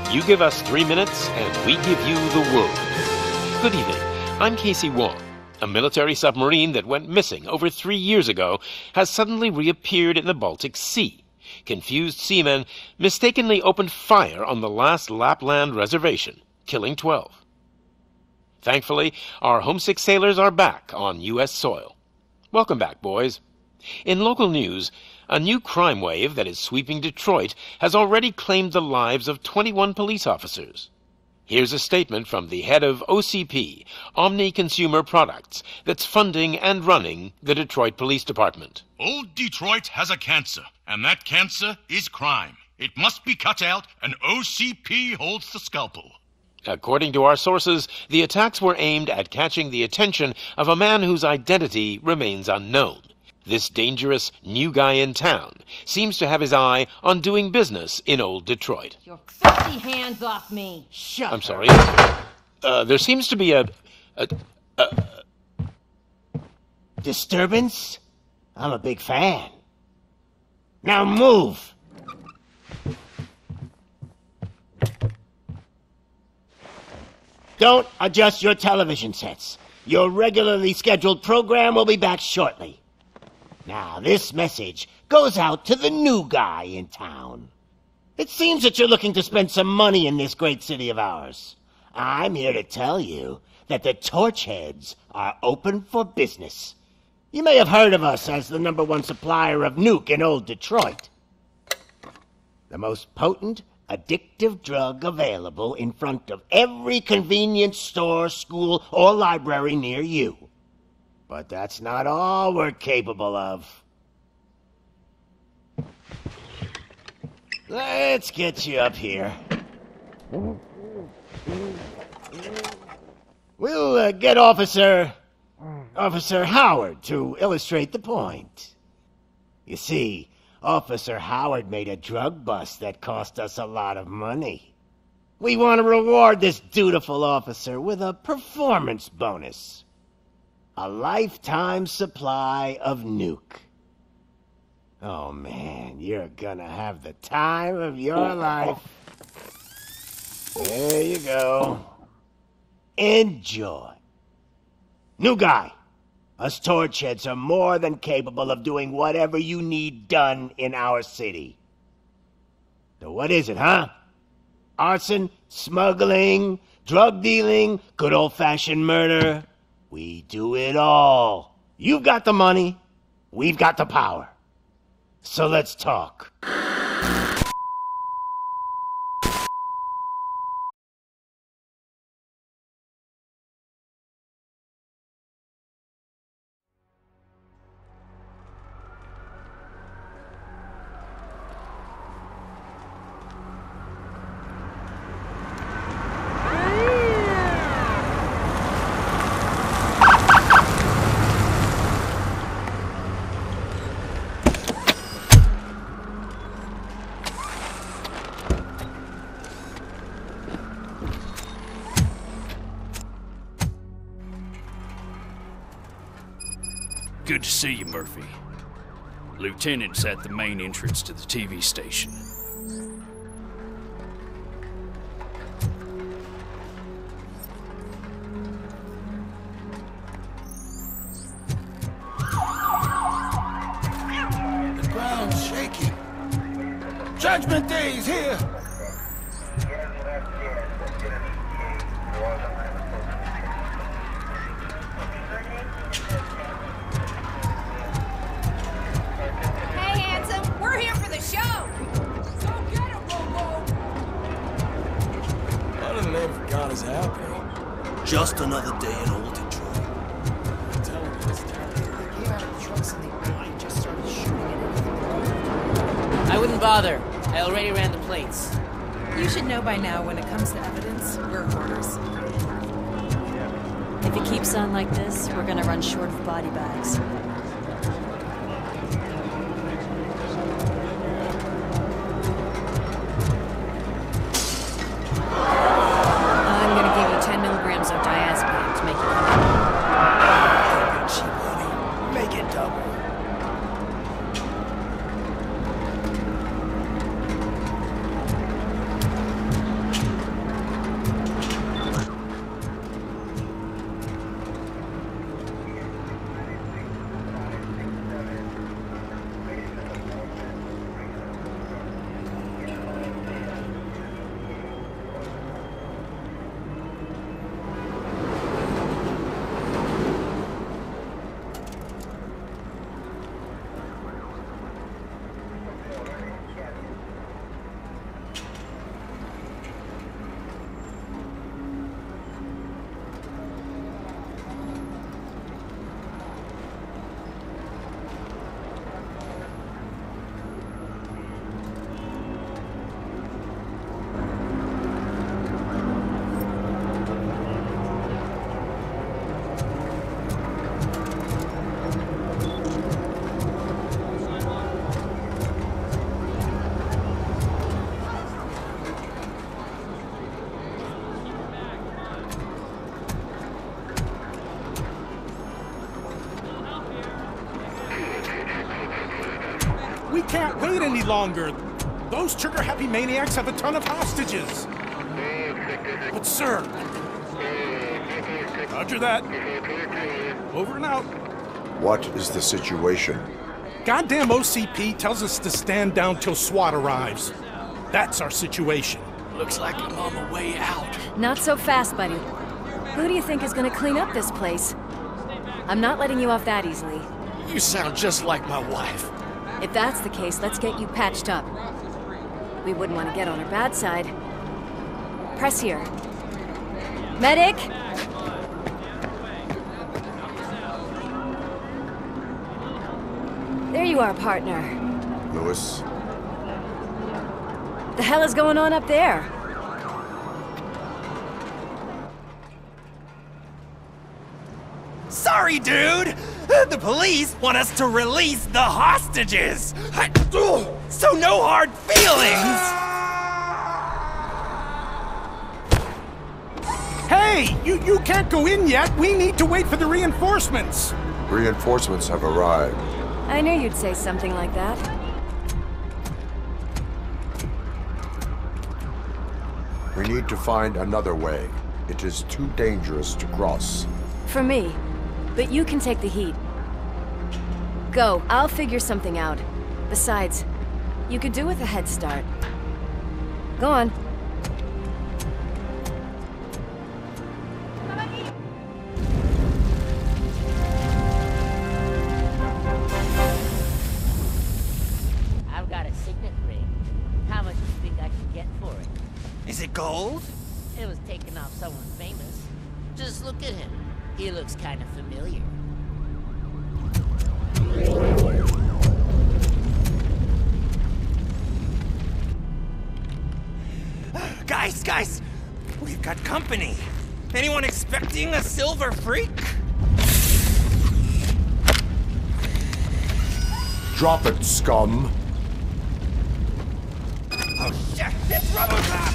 You give us 3 minutes, and we give you the world. Good evening. I'm Casey Wong. A military submarine that went missing over 3 years ago has suddenly reappeared in the Baltic Sea. Confused seamen mistakenly opened fire on the last Lapland reservation, killing 12. Thankfully, our homesick sailors are back on U.S. soil. Welcome back, boys. In local news, a new crime wave that is sweeping Detroit has already claimed the lives of 21 police officers. Here's a statement from the head of OCP, Omni Consumer Products, that's funding and running the Detroit Police Department. Old Detroit has a cancer, and that cancer is crime. It must be cut out, and OCP holds the scalpel. According to our sources, the attacks were aimed at catching the attention of a man whose identity remains unknown. This dangerous new guy in town seems to have his eye on doing business in old Detroit. Your filthy hands off me! Shut I'm sorry. There seems to be a disturbance? I'm a big fan. Now move! Don't adjust your television sets. Your regularly scheduled program will be back shortly. Now, this message goes out to the new guy in town. It seems that you're looking to spend some money in this great city of ours. I'm here to tell you that the Torchheads are open for business. You may have heard of us as the #1 supplier of nuke in old Detroit. The most potent, addictive drug available in front of every convenience store, school, or library near you. But that's not all we're capable of. Let's get you up here. We'll get Officer Howard to illustrate the point. You see, Officer Howard made a drug bust that cost us a lot of money. We want to reward this dutiful officer with a performance bonus. A lifetime supply of nuke. Oh man, you're gonna have the time of your life. There you go. Enjoy. New guy, us Torchheads are more than capable of doing whatever you need done in our city. So what is it, huh? Arson, smuggling, drug dealing, good old-fashioned murder. We do it all. You've got the money, we've got the power. So let's talk. Good to see you, Murphy. Lieutenant's at the main entrance to the TV station. The ground's shaking. Judgment Day's here! Is happening. Just another day in old Detroit. Tell them this town. They came out of the trucks and they just started shooting at I wouldn't bother. I already ran the plates. You should know by now when it comes to evidence, we're hoarders. If it keeps on like this, we're gonna run short of body bags. can't wait any longer. Those trigger-happy maniacs have a ton of hostages. But, sir... Roger that. Over and out. What is the situation? Goddamn OCP tells us to stand down till SWAT arrives. That's our situation. Looks like I'm on my way out. Not so fast, buddy. Who do you think is gonna clean up this place? I'm not letting you off that easily. You sound just like my wife. If that's the case, let's get you patched up. We wouldn't want to get on her bad side. Press here. Medic! There you are, partner. Lewis? The hell is going on up there? Sorry, dude! The police want us to release the hostages! So no hard feelings! Hey! You can't go in yet! We need to wait for the reinforcements! Reinforcements have arrived. I knew you'd say something like that. We need to find another way. It is too dangerous to cross. For me. But you can take the heat. Go, I'll figure something out. Besides, you could do with a head start. Go on. I've got a signet ring. How much do you think I can get for it? Is it gold? It was taken off someone famous. Just look at him. He looks kind of familiar. Guys! We've got company. Anyone expecting a silver freak? Drop it, scum! Oh shit! It's Robocop!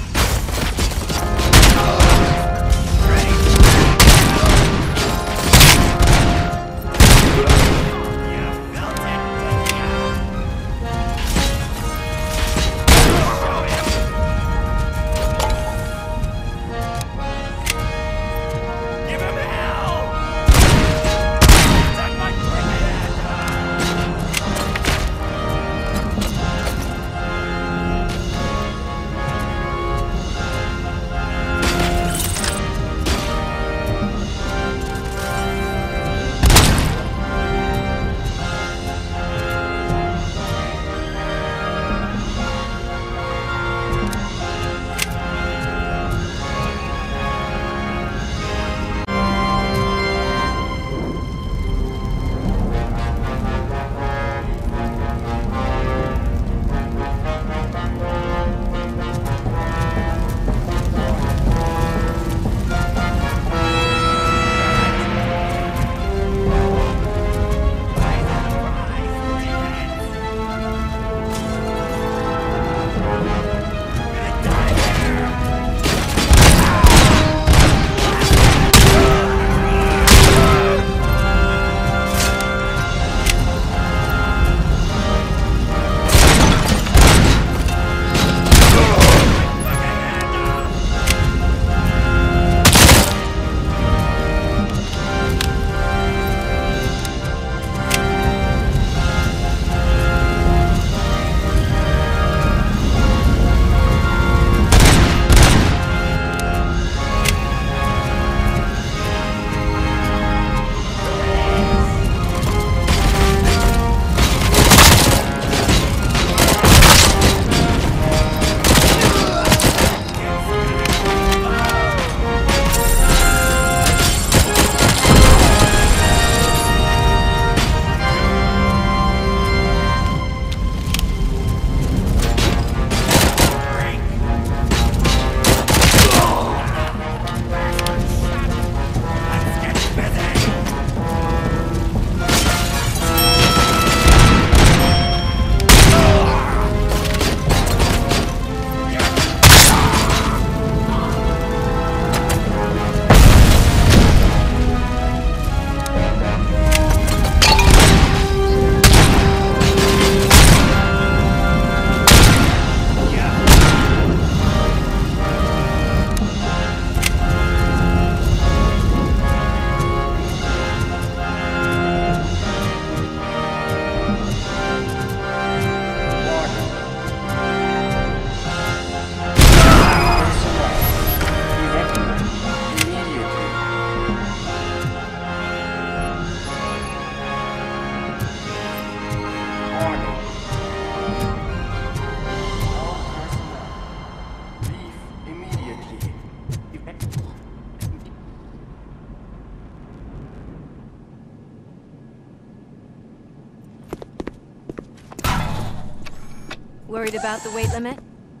worried about the weight limit?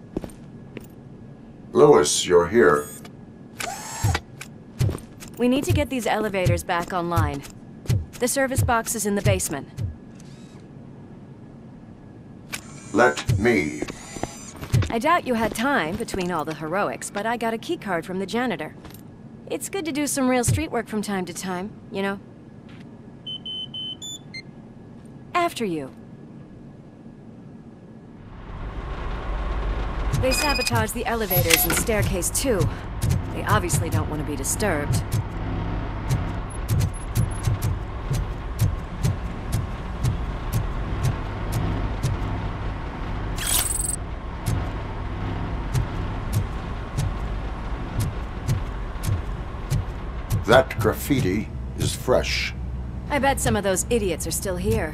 Lewis, you're here. We need to get these elevators back online. The service box is in the basement. Let me. I doubt you had time between all the heroics, but I got a keycard from the janitor. It's good to do some real street work from time to time, you know? After you. They sabotaged the elevators and staircase too. They obviously don't want to be disturbed. That graffiti is fresh. I bet some of those idiots are still here.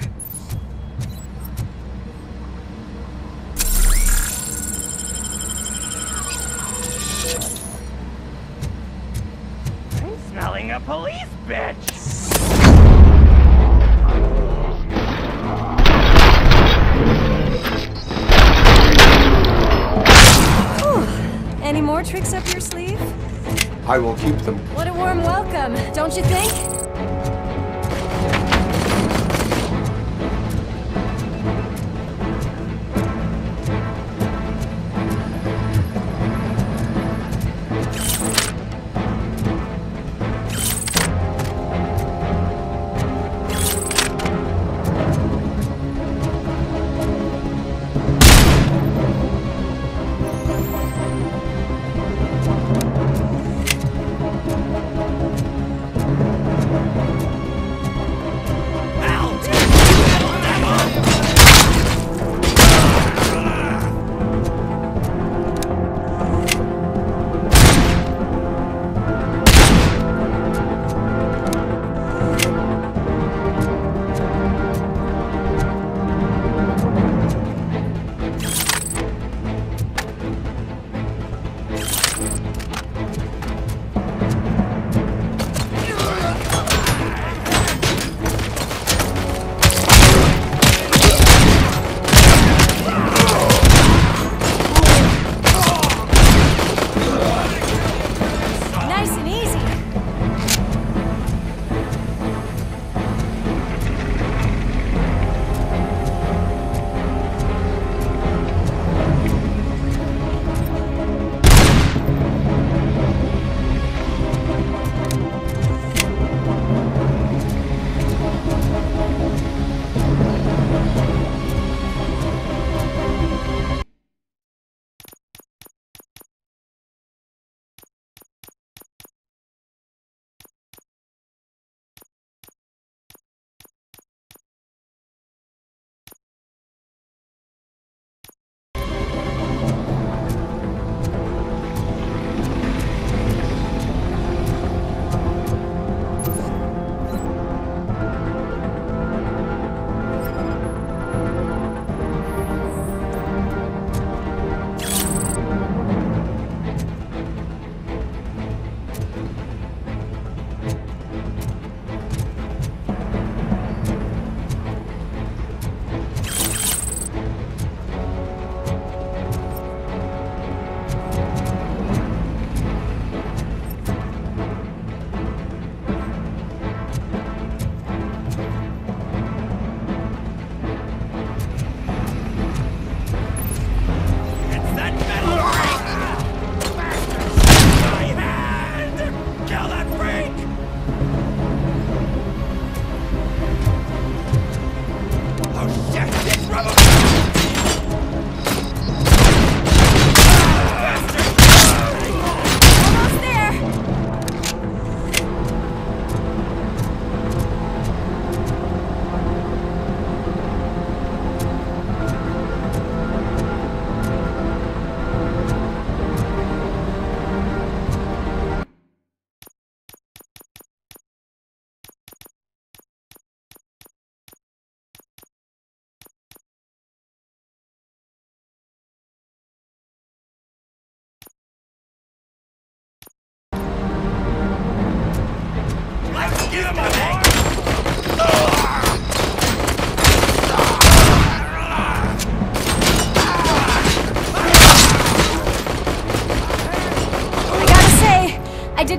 I'm smelling a police bitch! Any more tricks up your sleeve? I will keep them. What a warm welcome, don't you think?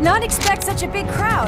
Did not expect such a big crowd.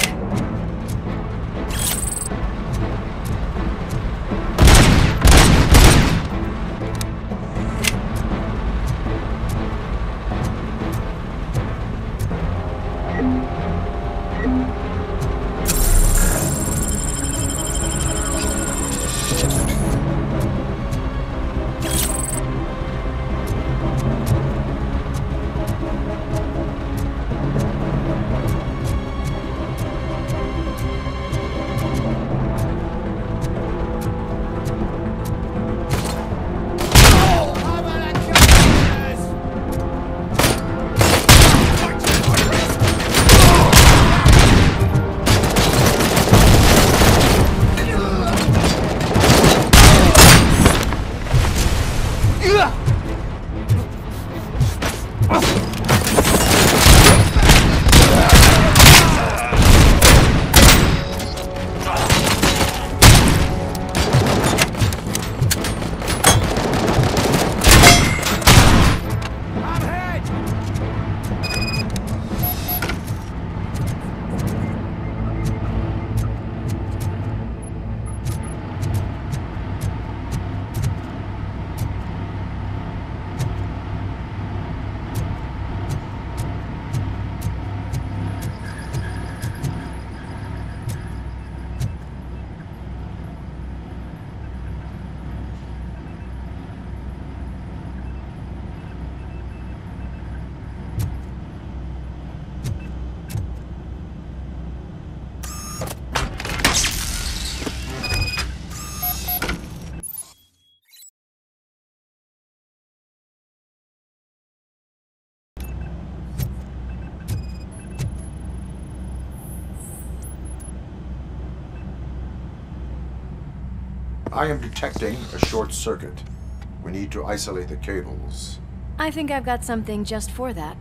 I am detecting a short circuit. We need to isolate the cables. I think I've got something just for that.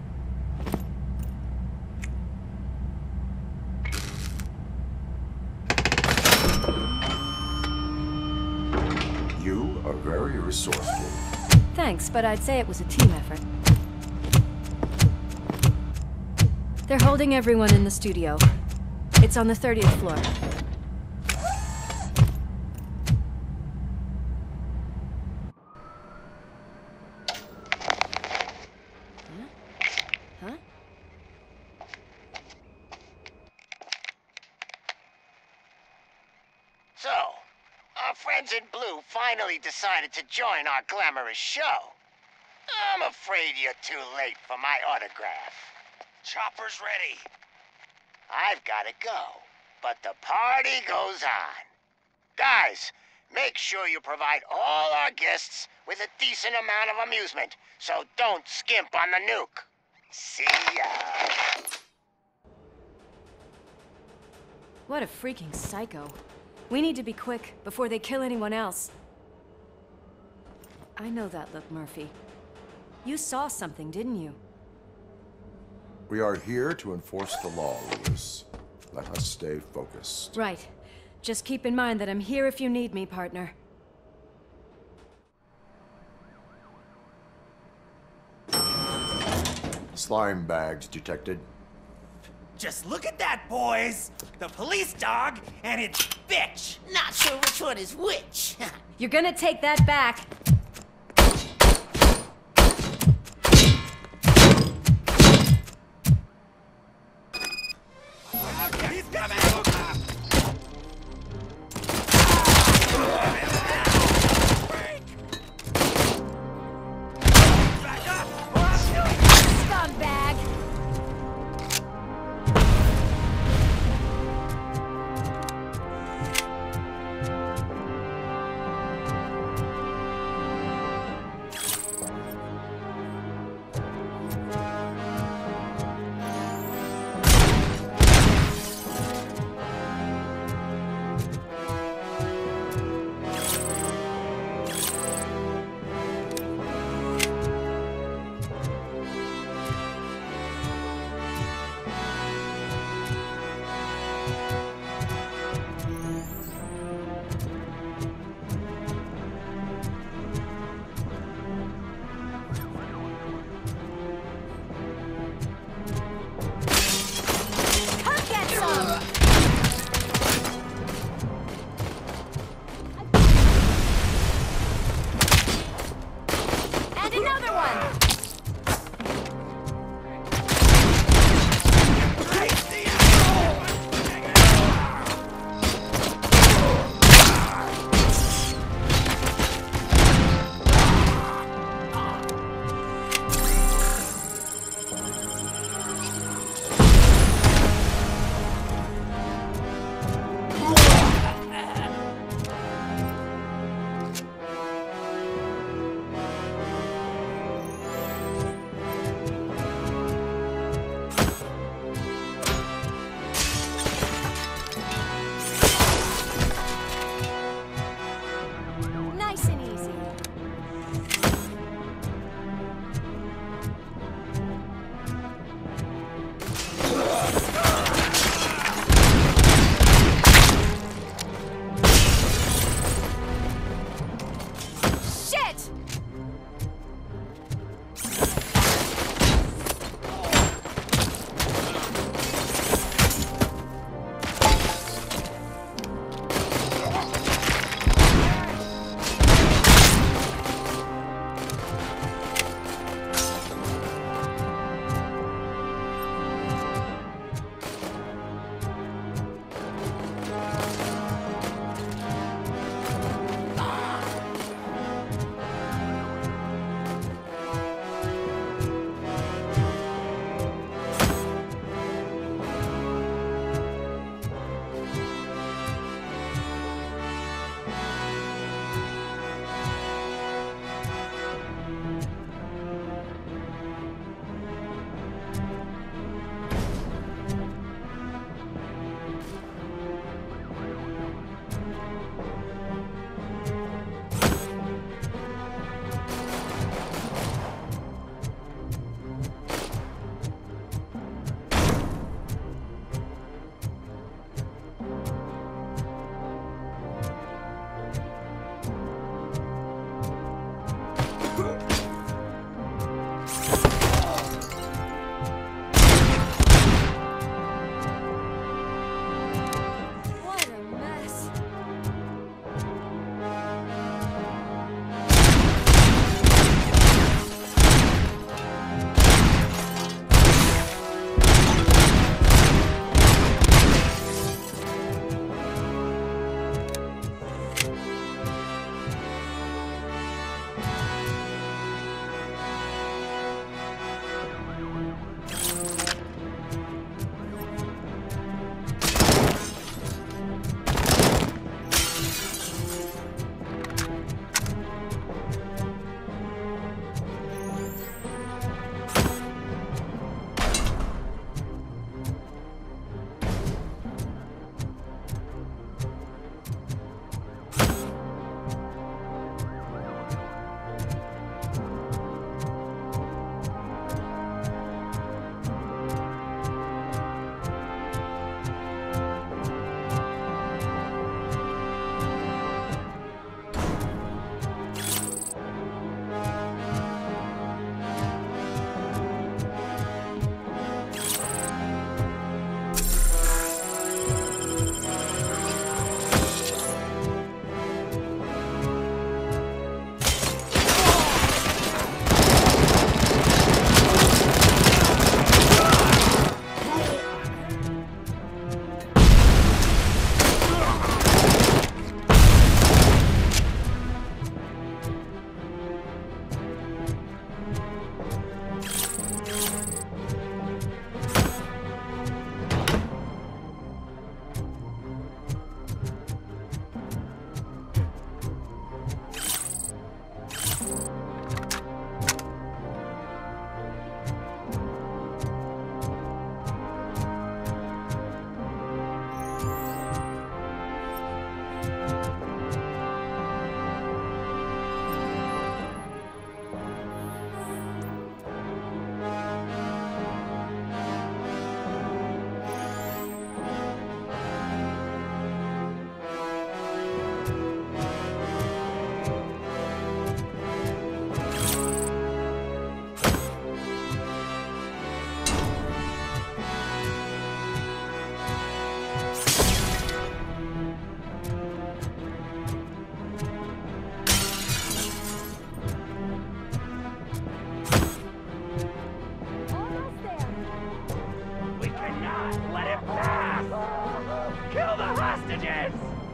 You are very resourceful. Thanks, but I'd say it was a team effort. They're holding everyone in the studio. It's on the 30th floor. So, our friends in blue finally decided to join our glamorous show. I'm afraid you're too late for my autograph. Chopper's ready. I've got to go, but the party goes on. Guys, make sure you provide all our guests with a decent amount of amusement, so don't skimp on the nuke. See ya. What a freaking psycho. We need to be quick before they kill anyone else. I know that look, Murphy. You saw something, didn't you? We are here to enforce the law, Lewis. Let us stay focused. Right. Just keep in mind that I'm here if you need me, partner. Slime bags detected. Just look at that, boys! The police dog and its bitch! Not sure which one is which. You're gonna take that back. He's coming! Scumbag! hostages!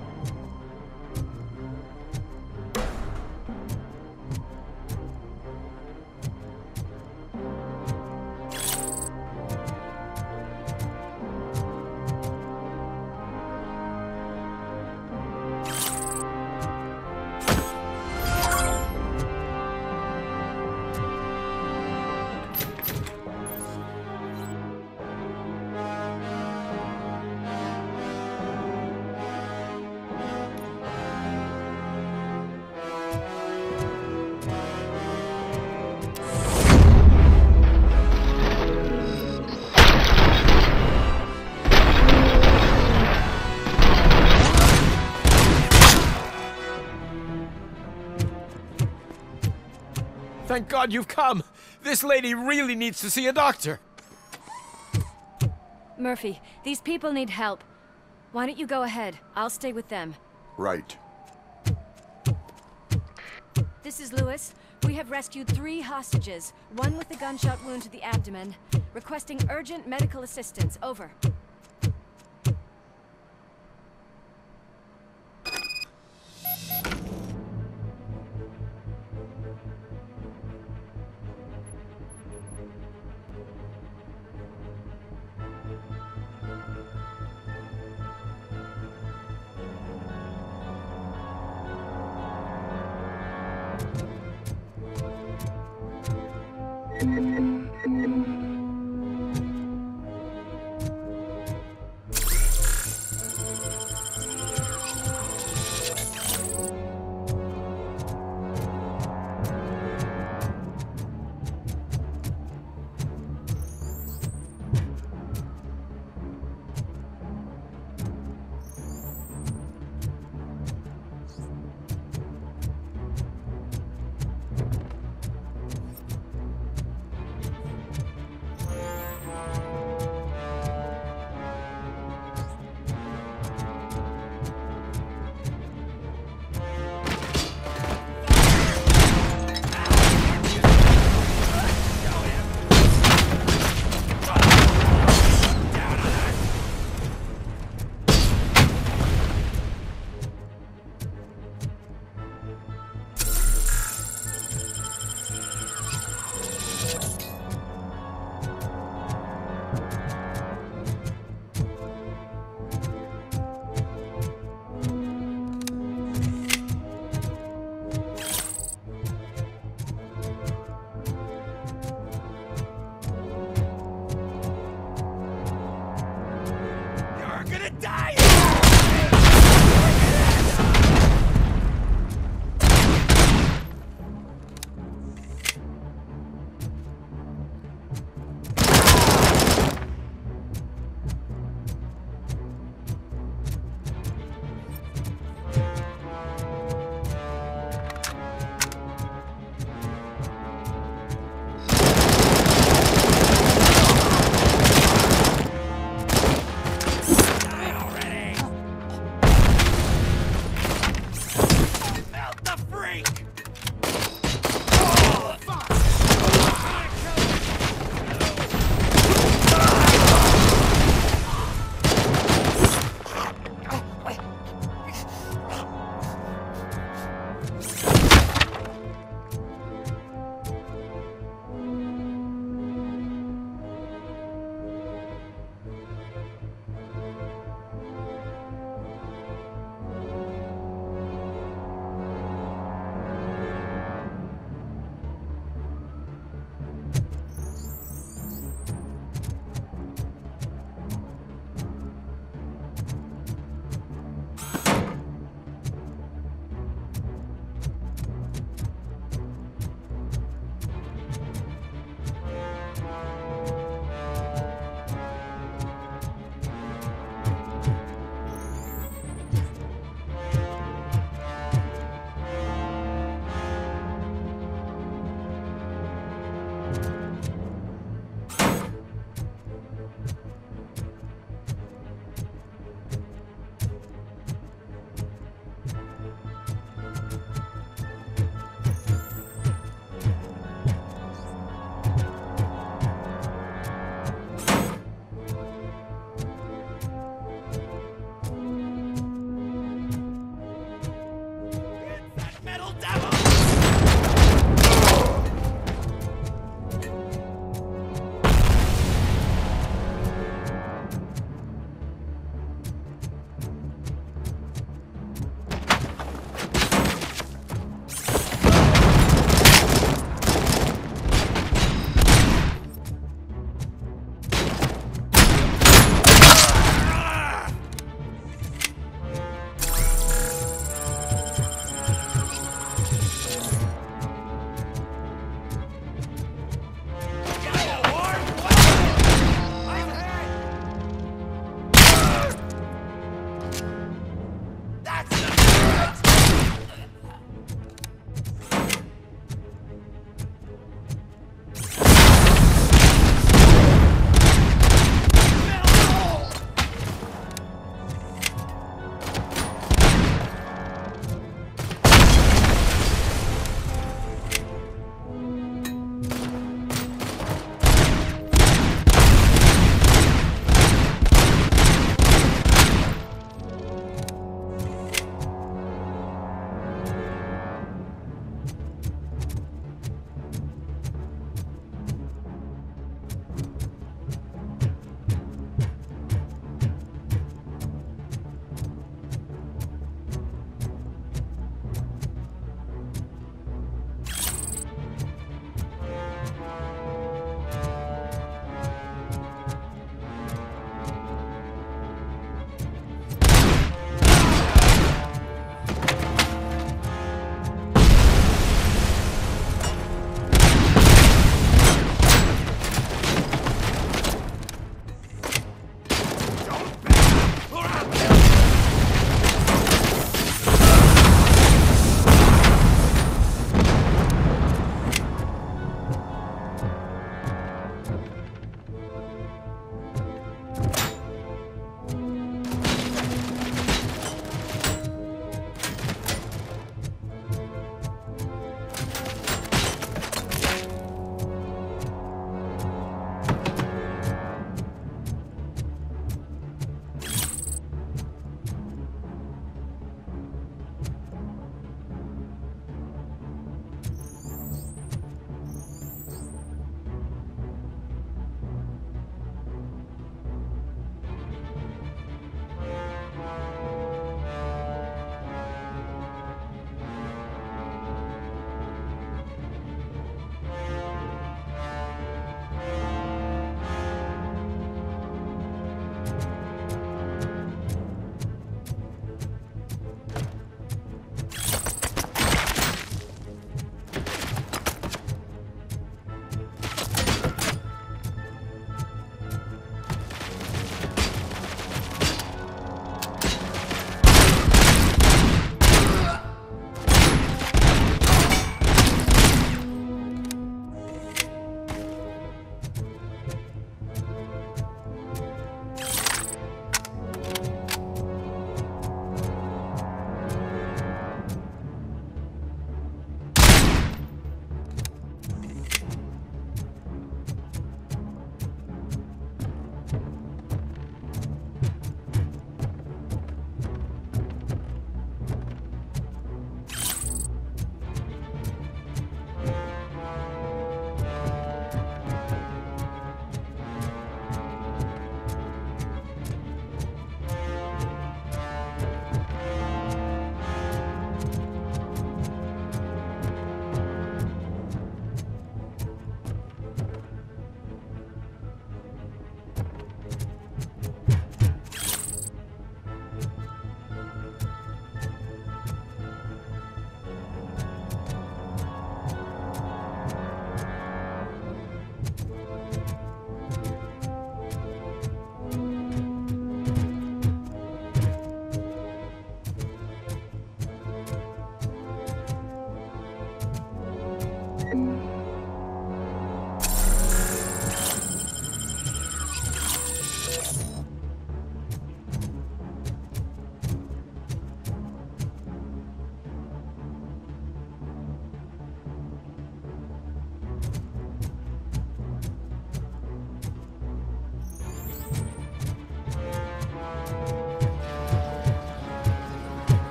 Thank God you've come. This lady really needs to see a doctor. Murphy, these people need help. Why don't you go ahead? I'll stay with them. Right. This is Lewis. We have rescued 3 hostages, one with a gunshot wound to the abdomen. Requesting urgent medical assistance. Over.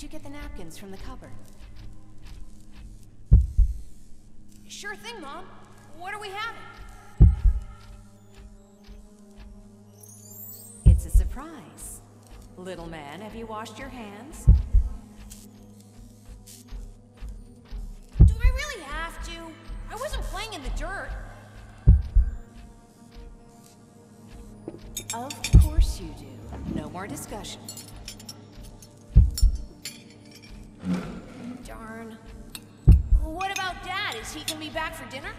Did you get the napkins from the cupboard? Sure thing, Mom. What are we having? It's a surprise. Little man, have you washed your hands? Do I really have to? I wasn't playing in the dirt. Of course you do. No more discussion. Darn. What about Dad? Is he gonna be back for dinner?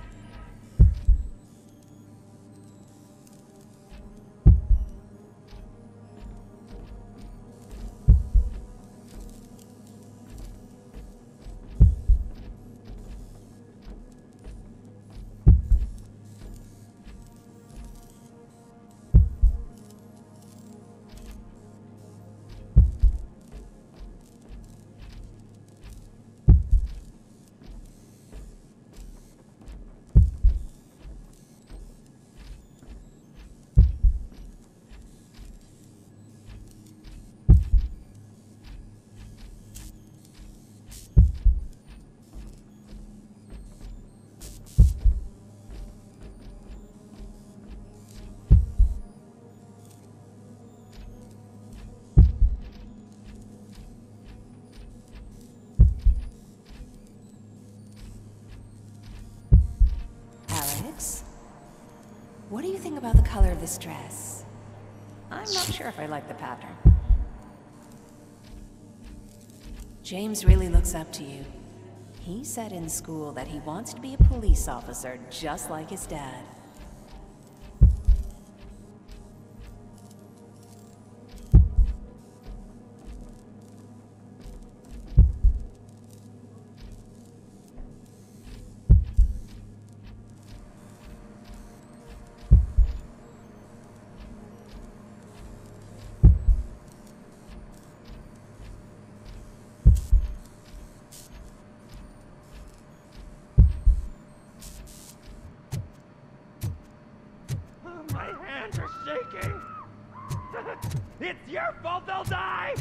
What do you think about the color of this dress? I'm not sure if I like the pattern. James really looks up to you. He said in school that he wants to be a police officer just like his dad. It's your fault they'll die!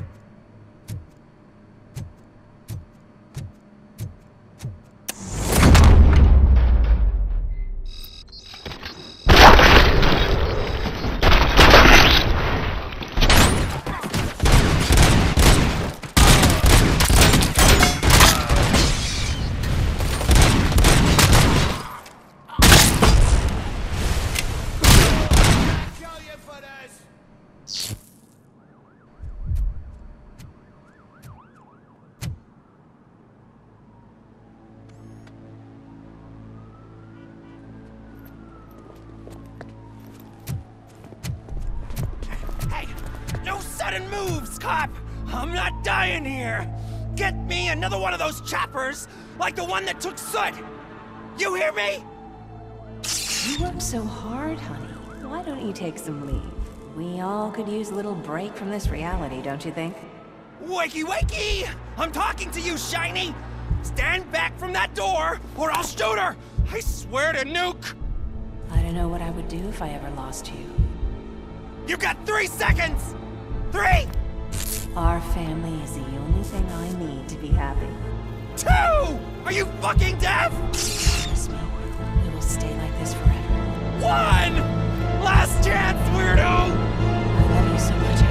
Sudden moves, cop! I'm not dying here! Get me another one of those choppers, like the one that took Soot! You hear me? You work so hard, honey. Why don't you take some leave? We all could use a little break from this reality, don't you think? Wakey, wakey! I'm talking to you, Shiny! Stand back from that door, or I'll shoot her! I swear to nuke! I don't know what I would do if I ever lost you. You got 3 seconds! 3! Our family is the only thing I need to be happy. 2! Are you fucking deaf? Promise me, we will stay like this forever. 1! Last chance, weirdo! I love you so much,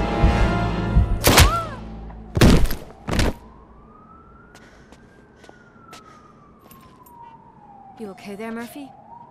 Alex. You okay there, Murphy?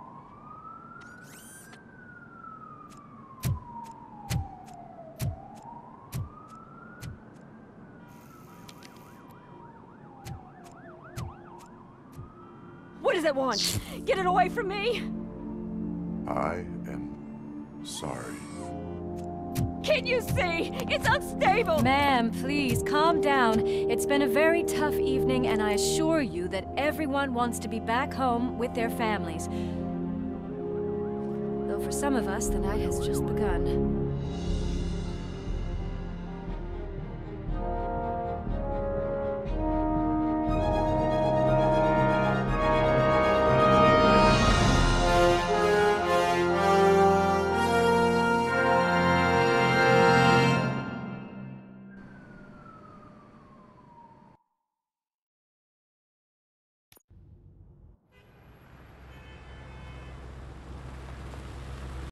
What does it want? Get it away from me! I am sorry. Can't you see? It's unstable! Ma'am, please, calm down. It's been a very tough evening, and I assure you that everyone wants to be back home with their families. Though for some of us, the night has just begun.